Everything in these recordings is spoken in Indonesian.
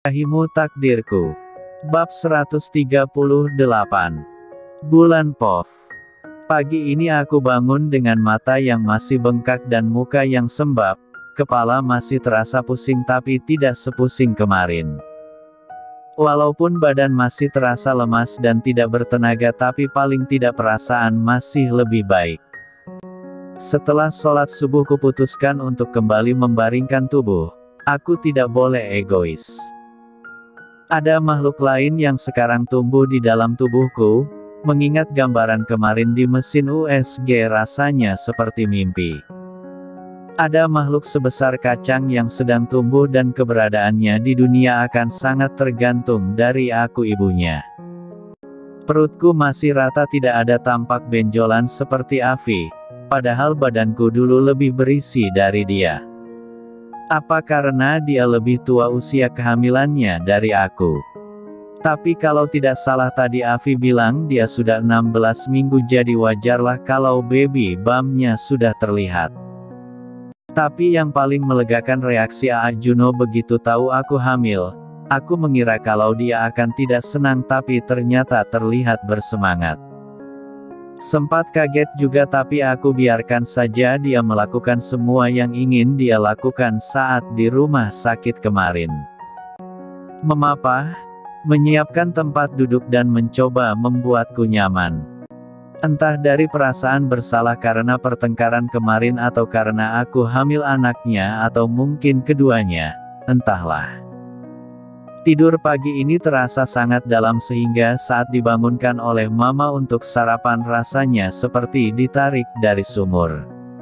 Ilahimu takdirku. Bab 138. Bulan Pov. Pagi ini aku bangun dengan mata yang masih bengkak dan muka yang sembab, kepala masih terasa pusing tapi tidak sepusing kemarin. Walaupun badan masih terasa lemas dan tidak bertenaga tapi paling tidak perasaan masih lebih baik. Setelah sholat subuh kuputuskan untuk kembali membaringkan tubuh. Aku tidak boleh egois. Ada makhluk lain yang sekarang tumbuh di dalam tubuhku, mengingat gambaran kemarin di mesin USG rasanya seperti mimpi. Ada makhluk sebesar kacang yang sedang tumbuh dan keberadaannya di dunia akan sangat tergantung dari aku ibunya. Perutku masih rata, tidak ada tampak benjolan seperti Afi, padahal badanku dulu lebih berisi dari dia. Apa karena dia lebih tua usia kehamilannya dari aku? Tapi kalau tidak salah tadi Afi bilang dia sudah 16 minggu, jadi wajarlah kalau baby bump-nya sudah terlihat. Tapi yang paling melegakan reaksi Aa Juno begitu tahu aku hamil. Aku mengira kalau dia akan tidak senang tapi ternyata terlihat bersemangat. Sempat kaget juga tapi aku biarkan saja dia melakukan semua yang ingin dia lakukan saat di rumah sakit kemarin. Memapah, menyiapkan tempat duduk dan mencoba membuatku nyaman. Entah dari perasaan bersalah karena pertengkaran kemarin atau karena aku hamil anaknya atau mungkin keduanya, entahlah. Tidur pagi ini terasa sangat dalam sehingga saat dibangunkan oleh mama untuk sarapan rasanya seperti ditarik dari sumur.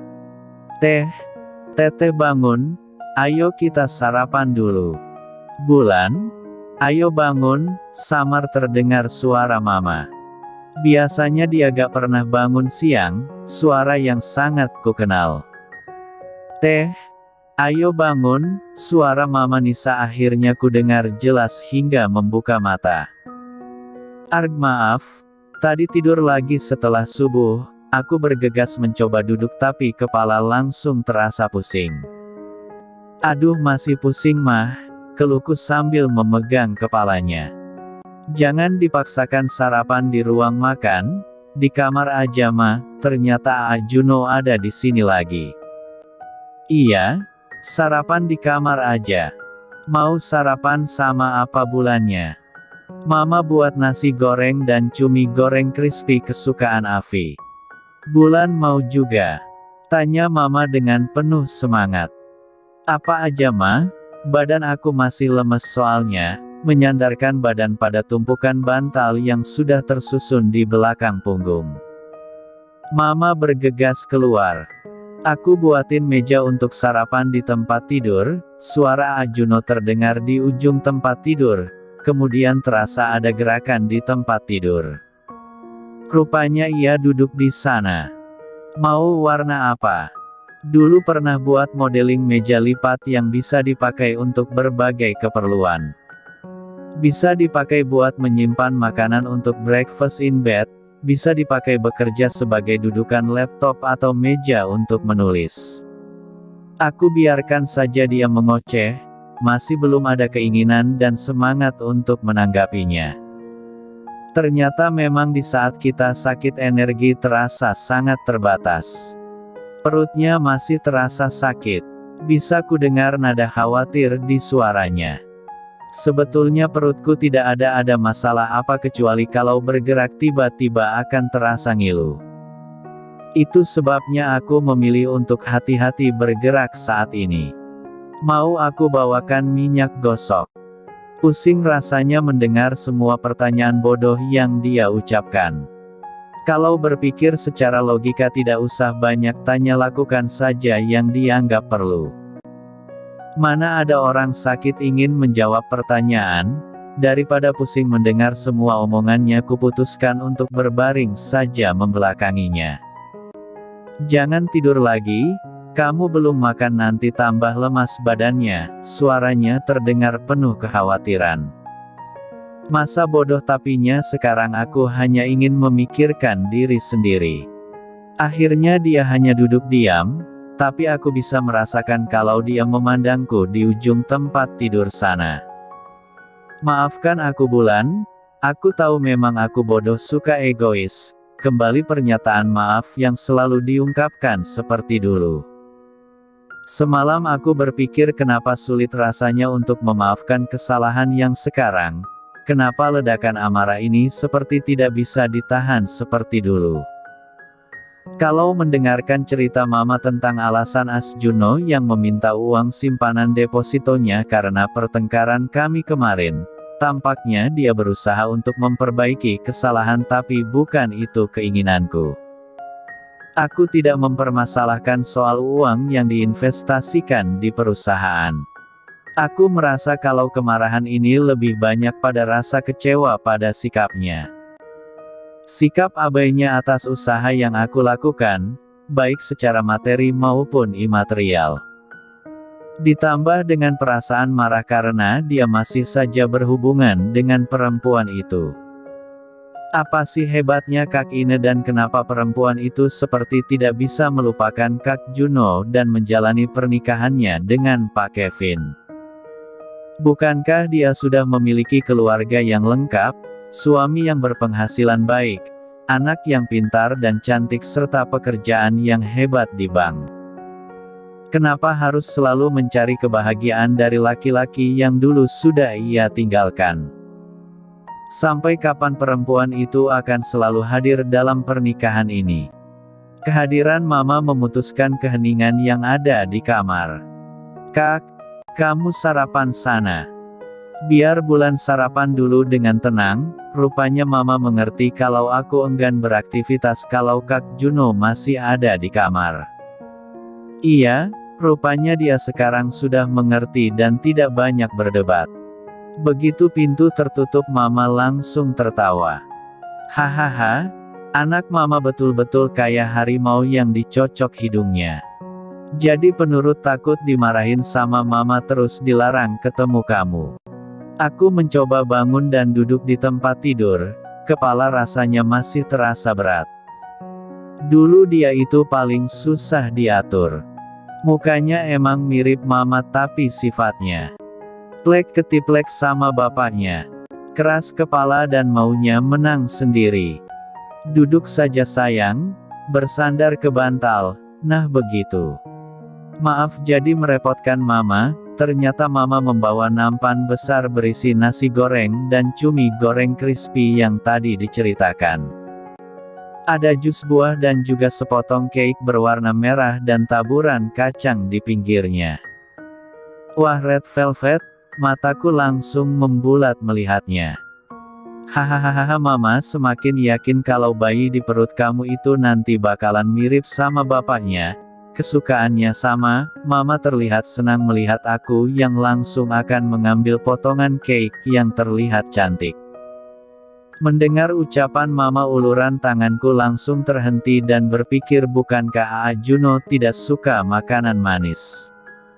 Teteh bangun, ayo kita sarapan dulu. Bulan, ayo bangun, samar terdengar suara mama. Biasanya dia gak pernah bangun siang, suara yang sangat kukenal. Ayo bangun, suara Mama Nisa akhirnya ku dengar jelas hingga membuka mata. Maaf, tadi tidur lagi setelah subuh, aku bergegas mencoba duduk tapi kepala langsung terasa pusing. Aduh masih pusing mah, keluhku sambil memegang kepalanya. Jangan dipaksakan sarapan di ruang makan, di kamar aja mah, ternyata Aa Juno ada di sini lagi. Iya. Sarapan di kamar aja. Mau sarapan sama apa bulannya? Mama buat nasi goreng dan cumi goreng crispy kesukaan Afi. Bulan mau juga? Tanya mama dengan penuh semangat. Apa aja ma? Badan aku masih lemes soalnya, menyandarkan badan pada tumpukan bantal yang sudah tersusun di belakang punggung. Mama bergegas keluar. Aku buatin meja untuk sarapan di tempat tidur, suara Aa Juno terdengar di ujung tempat tidur, kemudian terasa ada gerakan di tempat tidur. Rupanya ia duduk di sana. Mau warna apa? Dulu pernah buat modeling meja lipat yang bisa dipakai untuk berbagai keperluan. Bisa dipakai buat menyimpan makanan untuk breakfast in bed, bisa dipakai bekerja sebagai dudukan laptop atau meja untuk menulis. Aku biarkan saja dia mengoceh, masih belum ada keinginan dan semangat untuk menanggapinya. Ternyata memang di saat kita sakit energi terasa sangat terbatas. Perutnya masih terasa sakit. Bisa ku dengar nada khawatir di suaranya. Sebetulnya perutku tidak ada masalah apa kecuali kalau bergerak tiba-tiba akan terasa ngilu. Itu sebabnya aku memilih untuk hati-hati bergerak saat ini. Mau aku bawakan minyak gosok? Pusing rasanya mendengar semua pertanyaan bodoh yang dia ucapkan. Kalau berpikir secara logika tidak usah banyak tanya, lakukan saja yang dianggap perlu. Mana ada orang sakit ingin menjawab pertanyaan, daripada pusing mendengar semua omongannya kuputuskan untuk berbaring saja membelakanginya. Jangan tidur lagi, kamu belum makan nanti tambah lemas badannya, suaranya terdengar penuh kekhawatiran. Masa bodoh tapinya sekarang aku hanya ingin memikirkan diri sendiri. Akhirnya dia hanya duduk diam, tapi aku bisa merasakan kalau dia memandangku di ujung tempat tidur sana. Maafkan aku Bulan, aku tahu memang aku bodoh suka egois. Kembali pernyataan maaf yang selalu diungkapkan seperti dulu. Semalam aku berpikir kenapa sulit rasanya untuk memaafkan kesalahan yang sekarang. Kenapa ledakan amarah ini seperti tidak bisa ditahan seperti dulu. Kalau mendengarkan cerita Mama tentang alasan Asjuno yang meminta uang simpanan depositonya karena pertengkaran kami kemarin, tampaknya dia berusaha untuk memperbaiki kesalahan tapi bukan itu keinginanku. Aku tidak mempermasalahkan soal uang yang diinvestasikan di perusahaan. Aku merasa kalau kemarahan ini lebih banyak pada rasa kecewa pada sikapnya. Sikap abainya atas usaha yang aku lakukan, baik secara materi maupun imaterial. Ditambah dengan perasaan marah karena dia masih saja berhubungan dengan perempuan itu. Apa sih hebatnya Kak Ine dan kenapa perempuan itu seperti tidak bisa melupakan Kak Juno dan menjalani pernikahannya dengan Pak Kevin? Bukankah dia sudah memiliki keluarga yang lengkap, suami yang berpenghasilan baik, anak yang pintar dan cantik serta pekerjaan yang hebat di bank? Kenapa harus selalu mencari kebahagiaan dari laki-laki yang dulu sudah ia tinggalkan? Sampai kapan perempuan itu akan selalu hadir dalam pernikahan ini? Kehadiran Mama memutuskan keheningan yang ada di kamar. Kak, kamu sarapan sana. Biar Bulan sarapan dulu dengan tenang. Rupanya Mama mengerti kalau aku enggan beraktivitas kalau Kak Juno masih ada di kamar. Iya, rupanya dia sekarang sudah mengerti dan tidak banyak berdebat. Begitu pintu tertutup Mama langsung tertawa. Hahaha, anak Mama betul-betul kayak harimau yang dicocok hidungnya. Jadi penurut takut dimarahin sama Mama terus dilarang ketemu kamu. Aku mencoba bangun dan duduk di tempat tidur, kepala rasanya masih terasa berat. Dulu dia itu paling susah diatur. Mukanya emang mirip Mama tapi sifatnya plek ketiplek sama bapaknya. Keras kepala dan maunya menang sendiri. Duduk saja sayang, bersandar ke bantal, nah begitu. Maaf jadi merepotkan Mama, ternyata Mama membawa nampan besar berisi nasi goreng dan cumi goreng crispy yang tadi diceritakan. Ada jus buah dan juga sepotong cake berwarna merah dan taburan kacang di pinggirnya. Wah red velvet, mataku langsung membulat melihatnya. Hahaha Mama semakin yakin kalau bayi di perut kamu itu nanti bakalan mirip sama bapaknya. Kesukaannya sama, Mama terlihat senang melihat aku yang langsung akan mengambil potongan cake yang terlihat cantik. Mendengar ucapan Mama uluran tanganku langsung terhenti dan berpikir bukankah Aa Juno tidak suka makanan manis?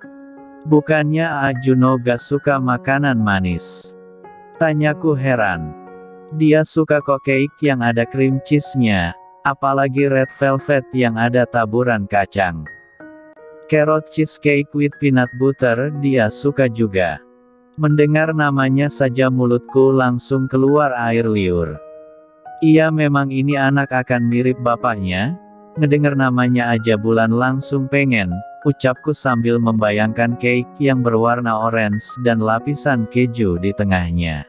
Bukannya Aa Juno gak suka makanan manis? Tanyaku heran. Dia suka kok cake yang ada cream cheese-nya. Apalagi red velvet yang ada taburan kacang. Carrot cheesecake with peanut butter dia suka juga. Mendengar namanya saja mulutku langsung keluar air liur. Iya memang ini anak akan mirip bapaknya. Ngedengar namanya aja Bulan langsung pengen, ucapku sambil membayangkan cake yang berwarna orange dan lapisan keju di tengahnya.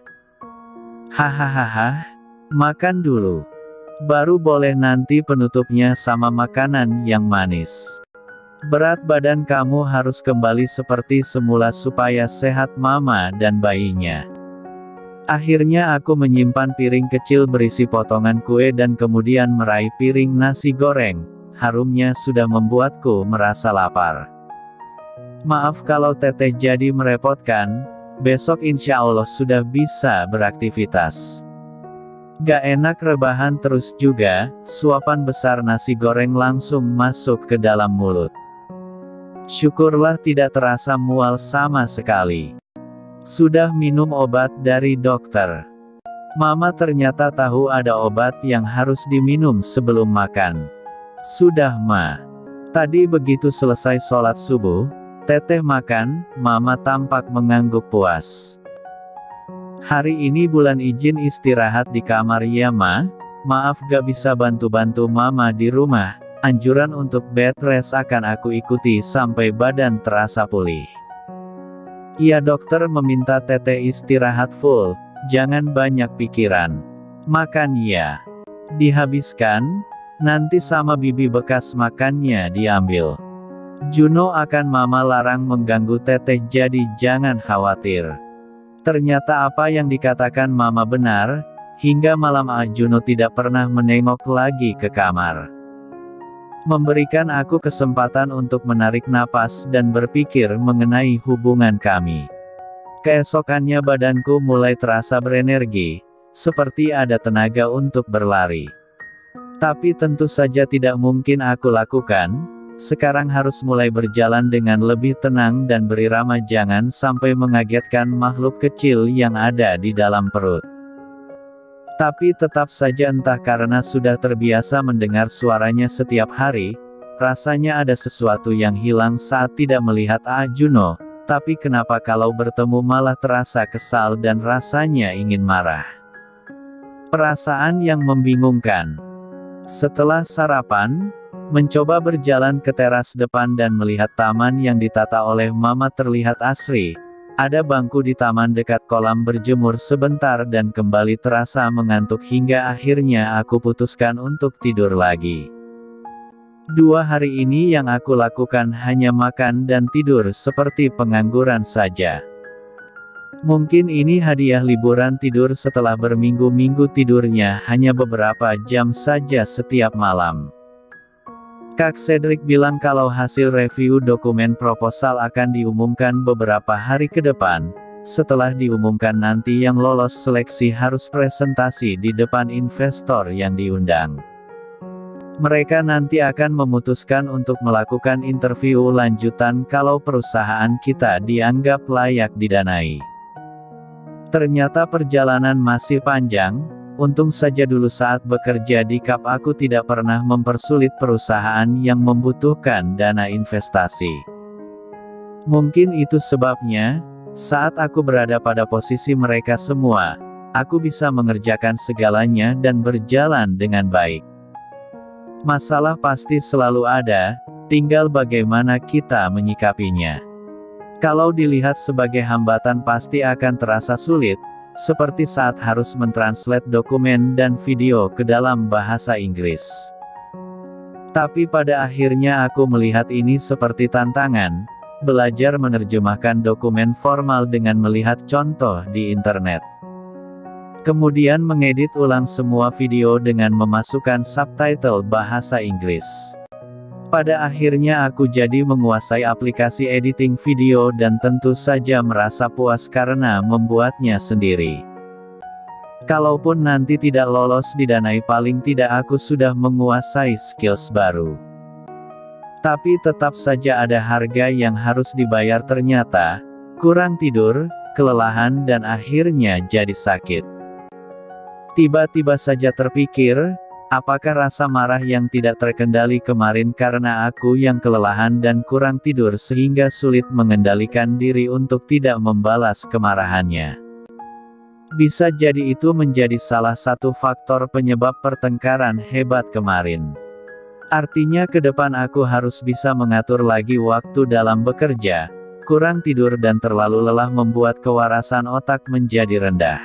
Hahaha, makan dulu. Baru boleh nanti penutupnya sama makanan yang manis. Berat badan kamu harus kembali seperti semula supaya sehat Mama dan bayinya. Akhirnya aku menyimpan piring kecil berisi potongan kue dan kemudian meraih piring nasi goreng. Harumnya sudah membuatku merasa lapar. Maaf kalau teteh jadi merepotkan, besok insya Allah sudah bisa beraktivitas. Gak enak rebahan terus juga, suapan besar nasi goreng langsung masuk ke dalam mulut. Syukurlah tidak terasa mual sama sekali. Sudah minum obat dari dokter. Mama ternyata tahu ada obat yang harus diminum sebelum makan. Sudah Ma. Tadi begitu selesai sholat subuh, teteh makan, Mama tampak mengangguk puas. Hari ini bulan izin istirahat di kamar ya ma. Maaf gak bisa bantu-bantu mama di rumah. Anjuran untuk bed rest akan aku ikuti sampai badan terasa pulih. Iya dokter meminta teteh istirahat full. Jangan banyak pikiran. Makan ya. Dihabiskan. Nanti sama bibi bekas makannya diambil. Juno akan mama larang mengganggu teteh jadi jangan khawatir. Ternyata apa yang dikatakan mama benar. Hingga malam Juno tidak pernah menengok lagi ke kamar. Memberikan aku kesempatan untuk menarik napas dan berpikir mengenai hubungan kami. Keesokannya badanku mulai terasa berenergi, seperti ada tenaga untuk berlari. Tapi tentu saja tidak mungkin aku lakukan, sekarang harus mulai berjalan dengan lebih tenang dan berirama jangan sampai mengagetkan makhluk kecil yang ada di dalam perut. Tapi tetap saja entah karena sudah terbiasa mendengar suaranya setiap hari, rasanya ada sesuatu yang hilang saat tidak melihat Juno. Tapi kenapa kalau bertemu malah terasa kesal dan rasanya ingin marah? Perasaan yang membingungkan. Setelah sarapan, mencoba berjalan ke teras depan dan melihat taman yang ditata oleh mama terlihat asri. Ada bangku di taman dekat kolam berjemur sebentar dan kembali terasa mengantuk hingga akhirnya aku putuskan untuk tidur lagi. 2 hari ini yang aku lakukan hanya makan dan tidur seperti pengangguran saja. Mungkin ini hadiah liburan tidur setelah berminggu-minggu tidurnya hanya beberapa jam saja setiap malam. Kak Cedric bilang kalau hasil review dokumen proposal akan diumumkan beberapa hari ke depan. Setelah diumumkan nanti yang lolos seleksi harus presentasi di depan investor yang diundang. Mereka nanti akan memutuskan untuk melakukan interview lanjutan kalau perusahaan kita dianggap layak didanai. Ternyata perjalanan masih panjang, untung saja dulu saat bekerja di KAP aku tidak pernah mempersulit perusahaan yang membutuhkan dana investasi. Mungkin itu sebabnya, saat aku berada pada posisi mereka semua, aku bisa mengerjakan segalanya dan berjalan dengan baik. Masalah pasti selalu ada, tinggal bagaimana kita menyikapinya. Kalau dilihat sebagai hambatan pasti akan terasa sulit, seperti saat harus mentranslate dokumen dan video ke dalam bahasa Inggris. Tapi pada akhirnya aku melihat ini seperti tantangan, belajar menerjemahkan dokumen formal dengan melihat contoh di internet. Kemudian mengedit ulang semua video dengan memasukkan subtitle bahasa Inggris. Pada akhirnya aku jadi menguasai aplikasi editing video dan tentu saja merasa puas karena membuatnya sendiri. Kalaupun nanti tidak lolos didanai paling tidak aku sudah menguasai skills baru. Tapi tetap saja ada harga yang harus dibayar ternyata, kurang tidur, kelelahan dan akhirnya jadi sakit. Tiba-tiba saja terpikir, apakah rasa marah yang tidak terkendali kemarin karena aku yang kelelahan dan kurang tidur sehingga sulit mengendalikan diri untuk tidak membalas kemarahannya. Bisa jadi itu menjadi salah satu faktor penyebab pertengkaran hebat kemarin. Artinya ke depan aku harus bisa mengatur lagi waktu dalam bekerja, kurang tidur dan terlalu lelah membuat kewarasan otak menjadi rendah.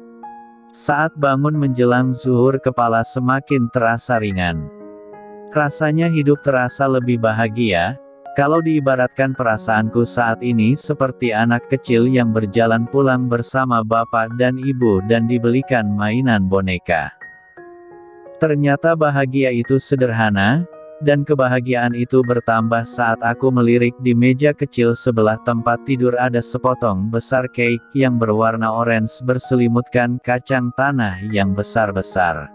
Saat bangun menjelang zuhur kepala semakin terasa ringan. Rasanya hidup terasa lebih bahagia, kalau diibaratkan perasaanku saat ini seperti anak kecil yang berjalan pulang bersama bapak dan ibu dan dibelikan mainan boneka. Ternyata bahagia itu sederhana, dan kebahagiaan itu bertambah saat aku melirik di meja kecil sebelah tempat tidur ada sepotong besar cake yang berwarna orange berselimutkan kacang tanah yang besar-besar.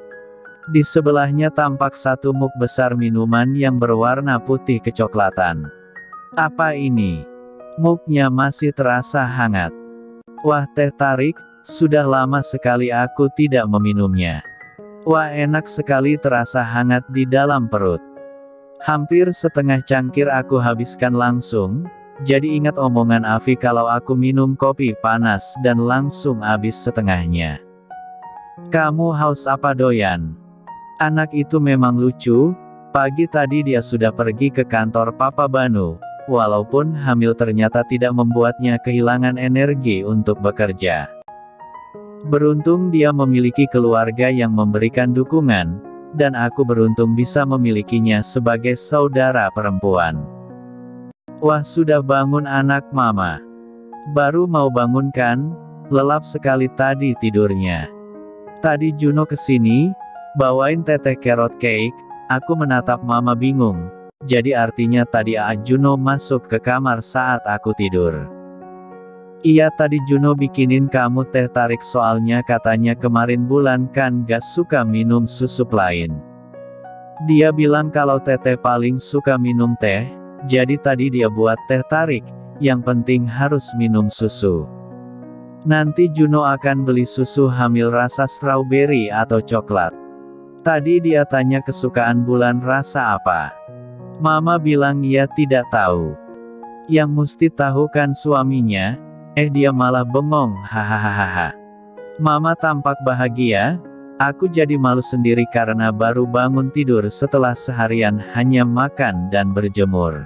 Di sebelahnya tampak satu mug besar minuman yang berwarna putih kecoklatan. Apa ini? Mugnya masih terasa hangat. Wah, teh tarik, sudah lama sekali aku tidak meminumnya. Wah, enak sekali terasa hangat di dalam perut. Hampir setengah cangkir aku habiskan langsung, Jadi ingat omongan Afi kalau aku minum kopi panas dan langsung habis setengahnya. Kamu haus apa doyan? Anak itu memang lucu. Pagi tadi dia sudah pergi ke kantor Papa Banu. Walaupun hamil ternyata tidak membuatnya kehilangan energi untuk bekerja. Beruntung dia memiliki keluarga yang memberikan dukungan, dan aku beruntung bisa memilikinya sebagai saudara perempuan. Wah, sudah bangun anak mama. Baru mau bangun kan? Lelap sekali tadi tidurnya. Tadi Juno kesini, bawain teteh carrot cake. Aku menatap mama bingung. Jadi artinya tadi Juno masuk ke kamar saat aku tidur. Iya, tadi Juno bikinin kamu teh tarik soalnya katanya kemarin bulan kan gak suka minum susu lain. Dia bilang kalau teteh paling suka minum teh, jadi tadi dia buat teh tarik, yang penting harus minum susu. Nanti Juno akan beli susu hamil rasa strawberry atau coklat. Tadi dia tanya kesukaan bulan rasa apa. Mama bilang ia tidak tahu. Yang mesti tahu kan suaminya. Dia malah bengong, hahaha. Mama tampak bahagia. Aku jadi malu sendiri karena baru bangun tidur setelah seharian hanya makan dan berjemur.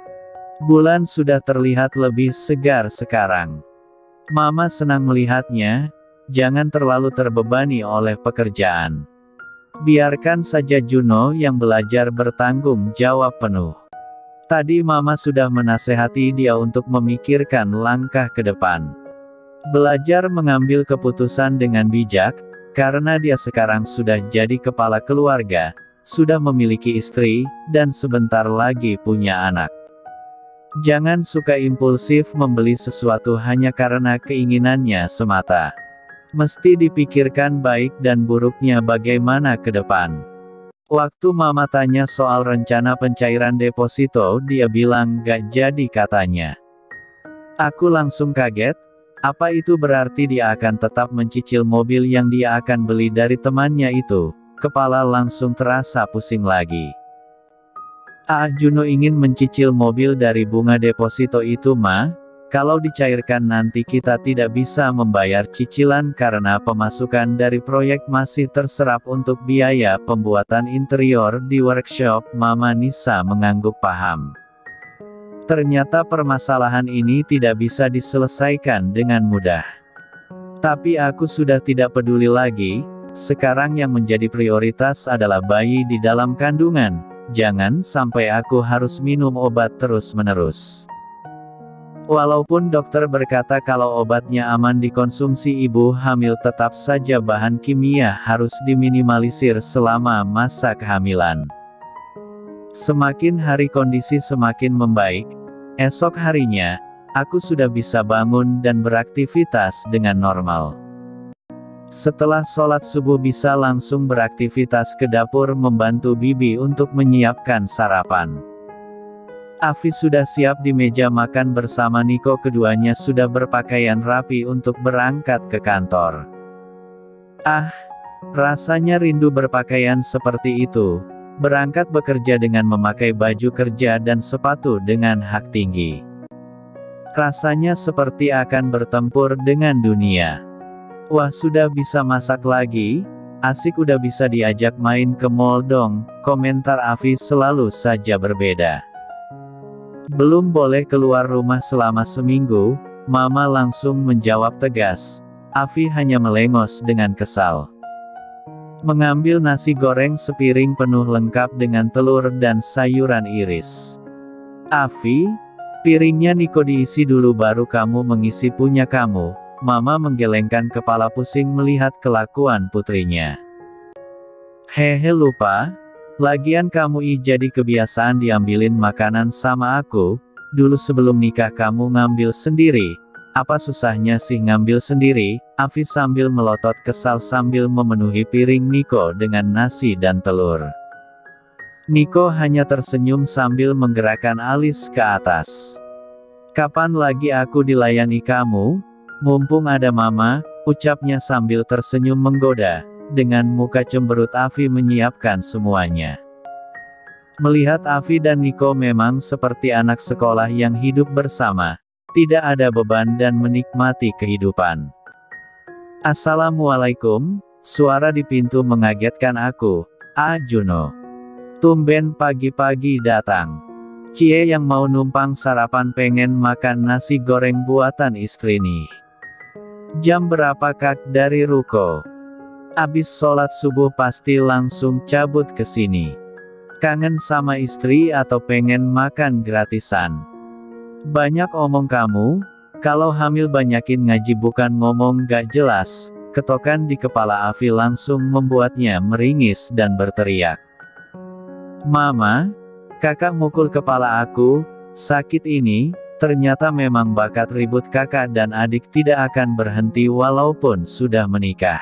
Bulan sudah terlihat lebih segar sekarang. Mama senang melihatnya. Jangan terlalu terbebani oleh pekerjaan. Biarkan saja Juno yang belajar bertanggung jawab penuh. Tadi Mama sudah menasehati dia untuk memikirkan langkah ke depan. Belajar mengambil keputusan dengan bijak, karena dia sekarang sudah jadi kepala keluarga, sudah memiliki istri, dan sebentar lagi punya anak. Jangan suka impulsif membeli sesuatu hanya karena keinginannya semata. Mesti dipikirkan baik dan buruknya bagaimana ke depan. Waktu Mama tanya soal rencana pencairan deposito, dia bilang gak jadi katanya. Aku langsung kaget. Apa itu berarti dia akan tetap mencicil mobil yang dia akan beli dari temannya itu? Kepala langsung terasa pusing lagi. Juno ingin mencicil mobil dari bunga deposito itu, Ma. Kalau dicairkan nanti kita tidak bisa membayar cicilan karena pemasukan dari proyek masih terserap untuk biaya pembuatan interior di workshop. Mama Nisa mengangguk paham. Ternyata permasalahan ini tidak bisa diselesaikan dengan mudah. Tapi aku sudah tidak peduli lagi. Sekarang yang menjadi prioritas adalah bayi di dalam kandungan. Jangan sampai aku harus minum obat terus-menerus. Walaupun dokter berkata kalau obatnya aman dikonsumsi ibu hamil, tetap saja bahan kimia harus diminimalisir selama masa kehamilan. Semakin hari kondisi semakin membaik. Esok harinya, aku sudah bisa bangun dan beraktivitas dengan normal. Setelah sholat subuh bisa langsung beraktivitas ke dapur membantu bibi untuk menyiapkan sarapan. Afi sudah siap di meja makan bersama Niko, keduanya sudah berpakaian rapi untuk berangkat ke kantor. Rasanya rindu berpakaian seperti itu. Berangkat bekerja dengan memakai baju kerja dan sepatu dengan hak tinggi. Rasanya seperti akan bertempur dengan dunia. Wah, sudah bisa masak lagi? Asik, udah bisa diajak main ke mall dong. Komentar Afi selalu saja berbeda. Belum boleh keluar rumah selama seminggu, Mama langsung menjawab tegas. Afi hanya melengos dengan kesal. Mengambil nasi goreng sepiring penuh lengkap dengan telur dan sayuran iris. Afi, piringnya Niko diisi dulu baru kamu mengisi punya kamu. Mama menggelengkan kepala pusing melihat kelakuan putrinya. Hehe, lupa. Lagian kamu jadi kebiasaan diambilin makanan sama aku. Dulu sebelum nikah kamu ngambil sendiri. Apa susahnya sih ngambil sendiri? Afi sambil melotot kesal sambil memenuhi piring Niko dengan nasi dan telur. Niko hanya tersenyum sambil menggerakkan alis ke atas. Kapan lagi aku dilayani kamu? Mumpung ada Mama, ucapnya sambil tersenyum menggoda. Dengan muka cemberut Afi menyiapkan semuanya. Melihat Afi dan Niko memang seperti anak sekolah yang hidup bersama, tidak ada beban dan menikmati kehidupan. Assalamualaikum, suara di pintu mengagetkan aku. Juno. Tumben pagi-pagi datang. Cie yang mau numpang sarapan pengen makan nasi goreng buatan istri nih. Jam berapa kak dari ruko? Abis sholat subuh pasti langsung cabut ke sini. Kangen sama istri atau pengen makan gratisan? Banyak omong kamu, kalau hamil banyakin ngaji bukan ngomong gak jelas. Ketokan di kepala Afi langsung membuatnya meringis dan berteriak. Mama, kakak mukul kepala aku, sakit ini, ternyata memang bakat ribut kakak dan adik tidak akan berhenti walaupun sudah menikah.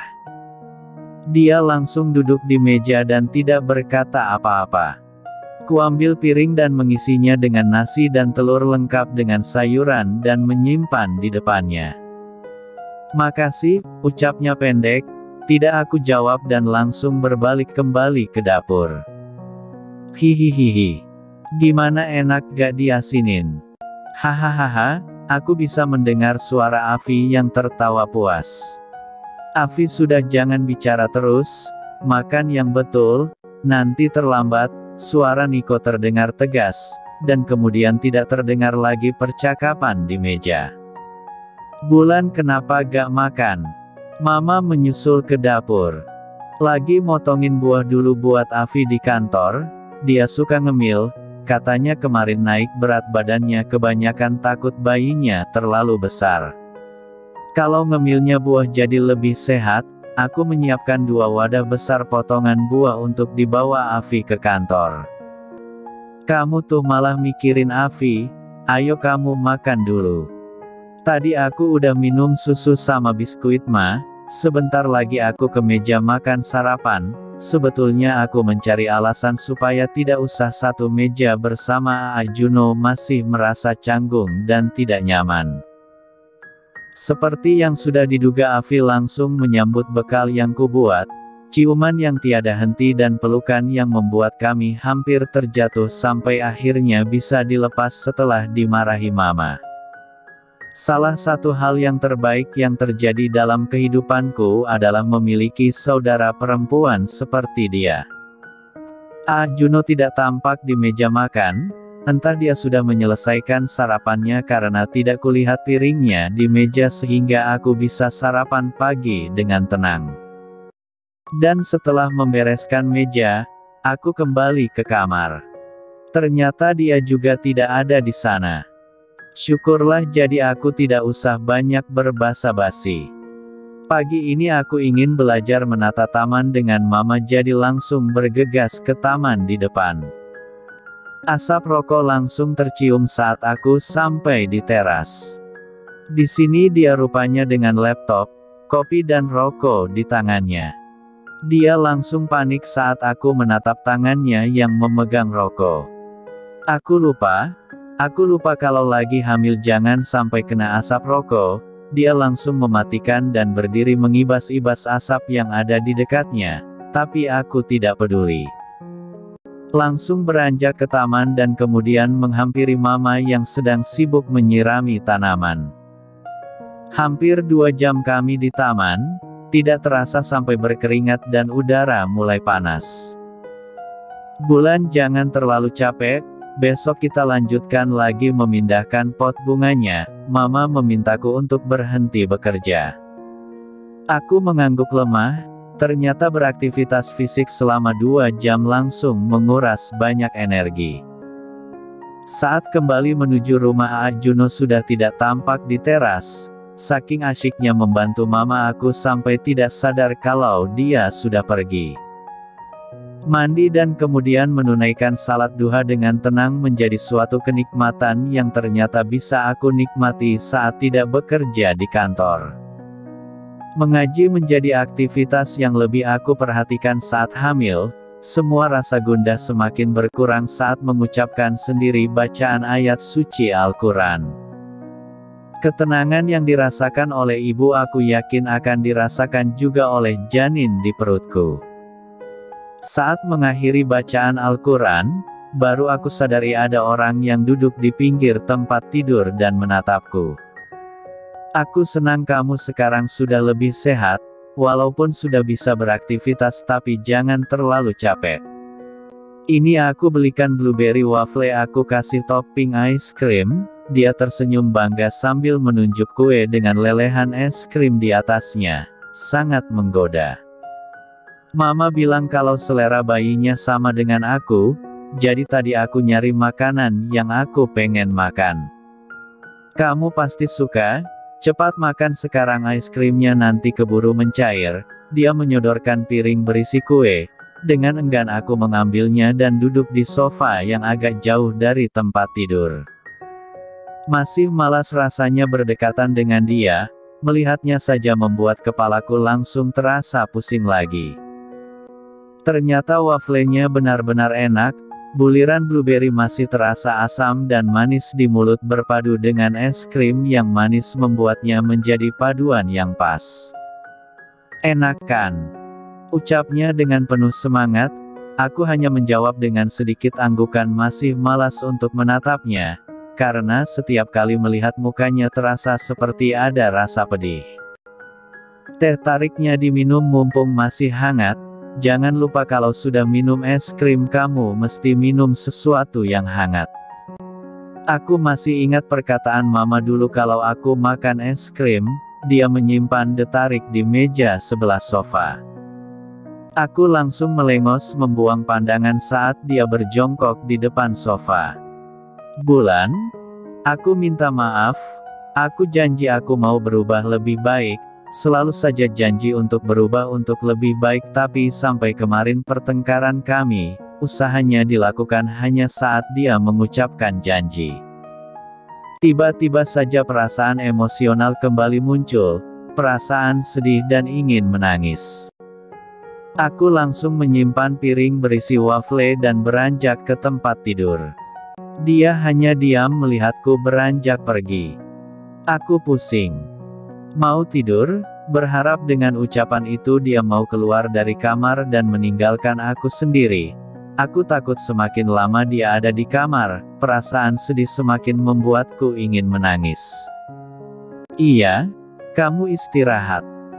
Dia langsung duduk di meja dan tidak berkata apa-apa. Kuambil piring dan mengisinya dengan nasi dan telur lengkap dengan sayuran dan menyimpan di depannya. Makasih, ucapnya pendek, tidak aku jawab dan langsung berbalik kembali ke dapur. Hihihihi. Gimana enak gak diasinin? Hahaha, aku bisa mendengar suara Afi yang tertawa puas. Afi sudah jangan bicara terus, makan yang betul, nanti terlambat, suara Niko terdengar tegas, dan kemudian tidak terdengar lagi percakapan di meja. Bulan kenapa gak makan? Mama menyusul ke dapur. Lagi motongin buah dulu buat Afi di kantor, dia suka ngemil, katanya kemarin naik berat badannya kebanyakan takut bayinya terlalu besar. Kalau ngemilnya buah jadi lebih sehat, aku menyiapkan 2 wadah besar potongan buah untuk dibawa Afi ke kantor. Kamu tuh malah mikirin Afi, ayo kamu makan dulu. Tadi aku udah minum susu sama biskuit ma, sebentar lagi aku ke meja makan sarapan, sebetulnya aku mencari alasan supaya tidak usah satu meja bersama Juno masih merasa canggung dan tidak nyaman. Seperti yang sudah diduga Afi langsung menyambut bekal yang kubuat, ciuman yang tiada henti dan pelukan yang membuat kami hampir terjatuh sampai akhirnya bisa dilepas setelah dimarahi mama. Salah satu hal yang terbaik yang terjadi dalam kehidupanku adalah memiliki saudara perempuan seperti dia. Juno tidak tampak di meja makan. Entah dia sudah menyelesaikan sarapannya karena tidak kulihat piringnya di meja sehingga aku bisa sarapan pagi dengan tenang. Dan setelah membereskan meja, aku kembali ke kamar. Ternyata dia juga tidak ada di sana. Syukurlah jadi aku tidak usah banyak berbasa-basi. Pagi ini aku ingin belajar menata taman dengan mama jadi langsung bergegas ke taman di depan. Asap rokok langsung tercium saat aku sampai di teras. Di sini dia rupanya dengan laptop, kopi dan rokok di tangannya. Dia langsung panik saat aku menatap tangannya yang memegang rokok. Aku lupa kalau lagi hamil jangan sampai kena asap rokok. Dia langsung mematikan dan berdiri mengibas-ibas asap yang ada di dekatnya, tapi aku tidak peduli. Langsung beranjak ke taman dan kemudian menghampiri mama yang sedang sibuk menyirami tanaman. Hampir 2 jam kami di taman, tidak terasa sampai berkeringat dan udara mulai panas. Bulan jangan terlalu capek, besok kita lanjutkan lagi memindahkan pot bunganya, mama memintaku untuk berhenti bekerja. Aku mengangguk lemah. Ternyata beraktivitas fisik selama 2 jam langsung menguras banyak energi. Saat kembali menuju rumah Juno sudah tidak tampak di teras. Saking asyiknya membantu mama aku sampai tidak sadar kalau dia sudah pergi. Mandi dan kemudian menunaikan salat duha dengan tenang menjadi suatu kenikmatan yang ternyata bisa aku nikmati saat tidak bekerja di kantor. Mengaji menjadi aktivitas yang lebih aku perhatikan saat hamil, semua rasa gundah semakin berkurang saat mengucapkan sendiri bacaan ayat suci Al-Quran. Ketenangan yang dirasakan oleh ibu aku yakin akan dirasakan juga oleh janin di perutku. Saat mengakhiri bacaan Al-Quran, baru aku sadari ada orang yang duduk di pinggir tempat tidur dan menatapku. Aku senang kamu sekarang sudah lebih sehat, walaupun sudah bisa beraktivitas tapi jangan terlalu capek. Ini aku belikan blueberry waffle aku kasih topping ice cream. Dia tersenyum bangga sambil menunjuk kue dengan lelehan es krim di atasnya. Sangat menggoda. Mama bilang kalau selera bayinya sama dengan aku, jadi tadi aku nyari makanan yang aku pengen makan. Kamu pasti suka, cepat makan sekarang es krimnya nanti keburu mencair. Dia menyodorkan piring berisi kue. Dengan enggan aku mengambilnya dan duduk di sofa yang agak jauh dari tempat tidur. Masih malas rasanya berdekatan dengan dia, melihatnya saja membuat kepalaku langsung terasa pusing lagi. Ternyata waflenya benar-benar enak, buliran blueberry masih terasa asam dan manis di mulut berpadu dengan es krim yang manis membuatnya menjadi paduan yang pas. Enak kan? Ucapnya dengan penuh semangat, aku hanya menjawab dengan sedikit anggukan masih malas untuk menatapnya, karena setiap kali melihat mukanya terasa seperti ada rasa pedih. Teh tariknya diminum mumpung masih hangat. Jangan lupa kalau sudah minum es krim kamu mesti minum sesuatu yang hangat. Aku masih ingat perkataan mama dulu kalau aku makan es krim, dia menyimpan teh tarik di meja sebelah sofa. Aku langsung melengos membuang pandangan saat dia berjongkok di depan sofa. Bulan? Aku minta maaf, aku janji aku mau berubah lebih baik. Selalu saja janji untuk berubah untuk lebih baik tapi sampai kemarin pertengkaran kami, usahanya dilakukan hanya saat dia mengucapkan janji. Tiba-tiba saja perasaan emosional kembali muncul, perasaan sedih dan ingin menangis. Aku langsung menyimpan piring berisi waffle dan beranjak ke tempat tidur. Dia hanya diam melihatku beranjak pergi. Aku pusing. Mau tidur? Berharap dengan ucapan itu dia mau keluar dari kamar dan meninggalkan aku sendiri. Aku takut semakin lama dia ada di kamar, perasaan sedih semakin membuatku ingin menangis. Iya, kamu istirahat.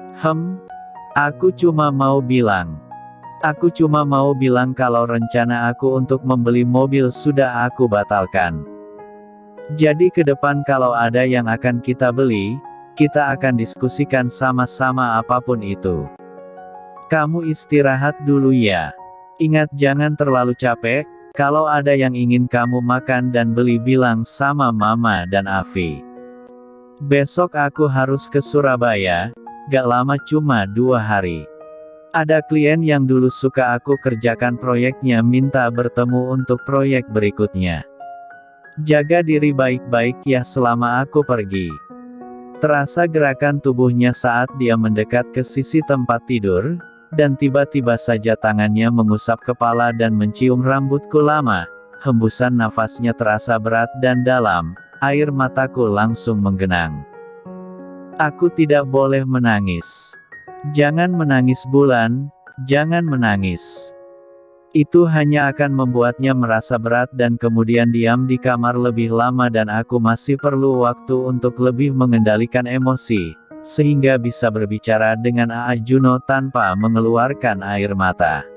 Aku cuma mau bilang. Aku cuma mau bilang kalau rencana aku untuk membeli mobil sudah aku batalkan. Jadi ke depan kalau ada yang akan kita beli, kita akan diskusikan sama-sama apapun itu. Kamu istirahat dulu ya. Ingat jangan terlalu capek, kalau ada yang ingin kamu makan dan beli bilang sama Mama dan Afi. Besok aku harus ke Surabaya, gak lama cuma 2 hari. Ada klien yang dulu suka aku kerjakan proyeknya minta bertemu untuk proyek berikutnya. Jaga diri baik-baik ya selama aku pergi. Terasa gerakan tubuhnya saat dia mendekat ke sisi tempat tidur, dan tiba-tiba saja tangannya mengusap kepala dan mencium rambutku lama. Hembusan nafasnya terasa berat dan dalam, air mataku langsung menggenang. Aku tidak boleh menangis. Jangan menangis Bulan, jangan menangis. Itu hanya akan membuatnya merasa berat dan kemudian diam di kamar lebih lama dan aku masih perlu waktu untuk lebih mengendalikan emosi, sehingga bisa berbicara dengan Aa Juno tanpa mengeluarkan air mata.